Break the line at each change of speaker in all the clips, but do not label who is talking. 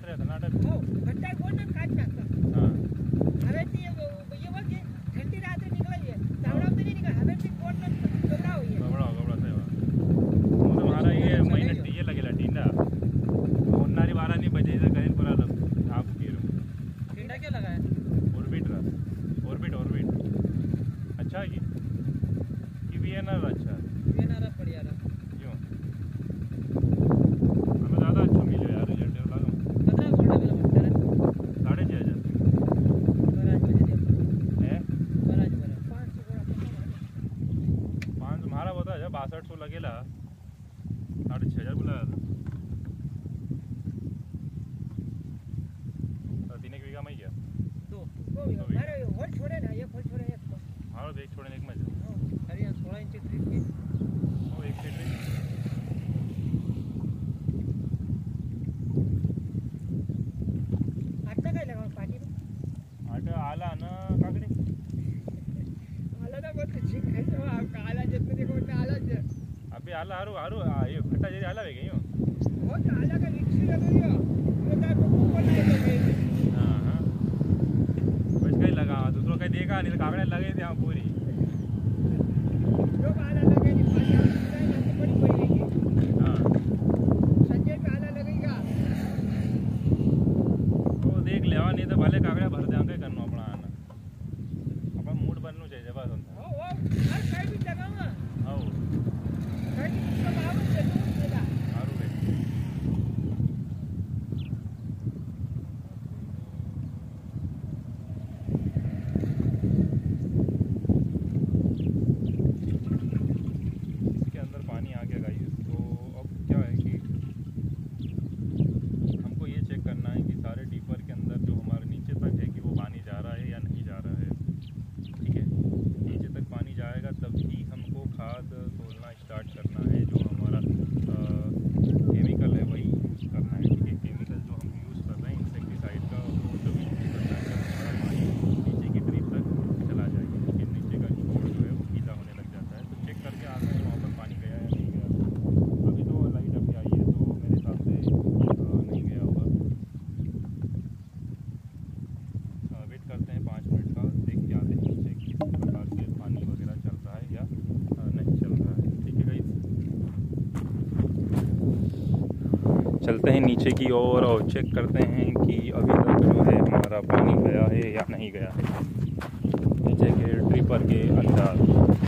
रहता नाटक
हो घंटा कोण काट टाकता
हां
હવે તે ये वो के ठंडी रात में निकल है तावड़ा में नहीं निकल हवे से कोण गबड़ा हुई है
गबड़ा सही बात तो हमारा ये महीने ये लगेला टींडा उन्नारी 12 नहीं बजे इधर करें पूरा आप गिरो
टींडा क्या लगाया
ऑर्बिट अच्छा है कि वीएनआर अच्छा है
वीएनआर बढ़िया रहा
क्यों हमें ज़्यादा अच्छा मिले यार रिजल्ट लगा
15 गोल्ड मिला तेरे
6,500
बराज बजे दिया
है
बराज 500 गोल्ड
5 तुम्हारा बता है 6200 लगेला 6,500 बुलाया था तो 3 बीघा में ही गया
दो अरे होल छोड़े ना एक होल छोड़े एक
हमारा देख छोड़ने एक में
अरे 16 इंच ट्रिप की
वो एक से ट्रिप
आता काय लगा पार्टी में
आटा आला ना काकड़ी
आला ना बोलते ठीक है तो आपका आला जितने देखो उतना आला है
अभी आला हारू ये खट्टा जरी आला वेगे यूं
वो तो आला का रिक्शे लगा दिया ये तार को बोल रहा है
हां बस कहीं लगा दूसरा कहीं देखा नहीं तो काकड़े लगे थे यहां पूरी
जो आला लगे नहीं पानी बड़ी पड़ेगी
हां
संजय पे आला लगेगा
तो देख लेवा नहीं तो भले काकड़े भर देंगे करनो अपना आना अपन मूड बननो चाहिए बस
ओ हर साइड भी लगाऊंगा
आओ
कहीं सब आवाज जरूर देगा
हारू रे इसके अंदर पानी आ गया गाइस तो अब क्या है कि हमको ये चेक करना है कि सारे डीपर के अंदर जो हमारे नीचे तक है कि वो पानी जा रहा है या नहीं जा रहा है ठीक है नीचे तक पानी जाएगा तभी हमको खाद घोलना स्टार्ट करना है जो हमारा केमिकल है वही यूज़ करना है ठीक है केमिकल जो हम यूज़ कर रहे हैं इंसेक्टिसाइड का वो जो यूज़ करना है जब हमारा पानी नीचे की ड्रिप तक चला जाएगा ठीक है नीचे का छोड़ जो है वो गीला होने लग जाता है तो चेक करके आते हैं वहाँ पर पानी गया या नहीं गया अभी तो लाइट अभी आई है तो मेरे हिसाब से नहीं गया होगा वेट करते हैं 5 मिनट का देख के आते हैं नीचे किस प्रकार से पानी वगैरह चल रहा है या नहीं चल रहा है ठीक है गाइस चलते हैं नीचे की ओर और चेक करते हैं कि अभी तक जो है हमारा पानी गया है या नहीं गया है नीचे के ड्रिपर के अंदर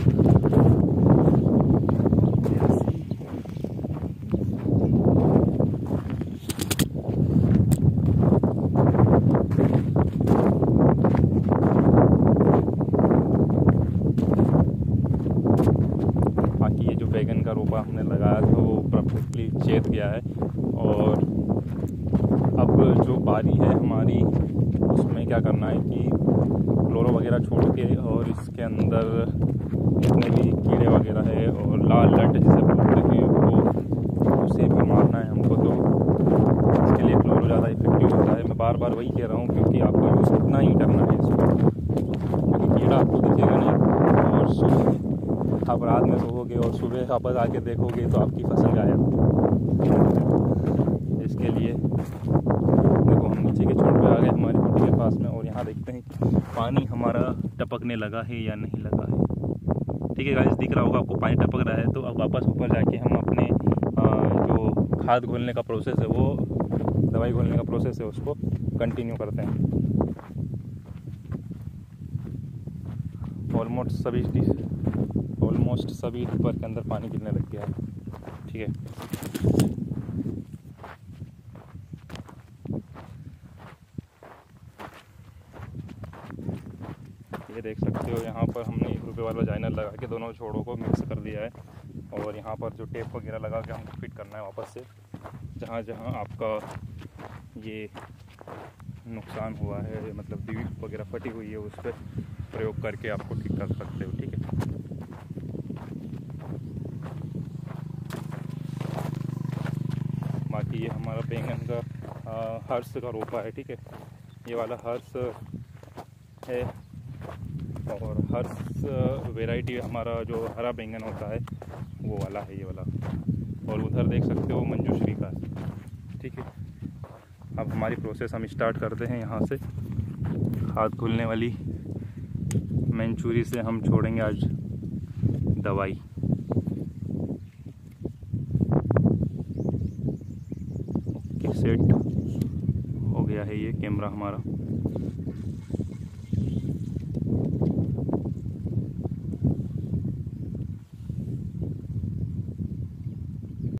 बाकी ये जो बैगन का रोपा हमने लगाया था वो परफेक्टली चेत गया है और अब जो बारी है हमारी उसमें क्या करना है कि क्लोरो वगैरह छोड़ के और इसके अंदर जितने भी कीड़े वगैरह है और लाल लट जिसे बोलते हैं वो उसे भी मारना है हमको तो इसके लिए क्लोरो ज़्यादा इफेक्टिव होता है मैं बार बार वही कह रहा हूँ क्योंकि आपको यूज़ कितना ही करना है इसको क्योंकि कीड़ा आपको दिखेगा नहीं और सुबह आप रात में सोओगे और सुबह वापस आके देखोगे तो आपकी फसल गायब इसके लिए देखो हम नीचे के छोर पे आ गए हमारी मिट्टी के पास में और यहाँ देखते हैं कि पानी हमारा टपकने लगा है या नहीं लगा है ठीक है गाइस दिख रहा होगा आपको पानी टपक रहा है तो अब वापस ऊपर जाके हम अपने जो खाद घोलने का प्रोसेस है वो दवाई घोलने का प्रोसेस है उसको कंटिन्यू करते हैं ऑलमोस्ट सभी टिपर के अंदर पानी गिरने लग गया है ठीक है ये देख सकते हो यहाँ पर हमने 1 रुपये वाला जाइनर लगा के दोनों छोड़ों को मिक्स कर दिया है और यहाँ पर जो टेप वगैरह लगा के हमको फिट करना है वापस से जहाँ जहाँ आपका ये नुकसान हुआ है मतलब दीप वगैरह फटी हुई है उस पर प्रयोग करके आपको ठीक कर सकते हो ठीक है बाकी ये हमारा बैंगन का हर्ष का रोपा है ठीक है ये वाला हर्ष है और हर्ष वैरायटी हमारा जो हरा बैंगन होता है वो वाला है ये वाला और उधर देख सकते हो मंजूश्री का ठीक है अब हमारी प्रोसेस हम स्टार्ट करते हैं। यहाँ से खाद खुलने वाली मैनचुरी से हम छोड़ेंगे आज दवाई। ओके, सेट हो गया है ये कैमरा हमारा।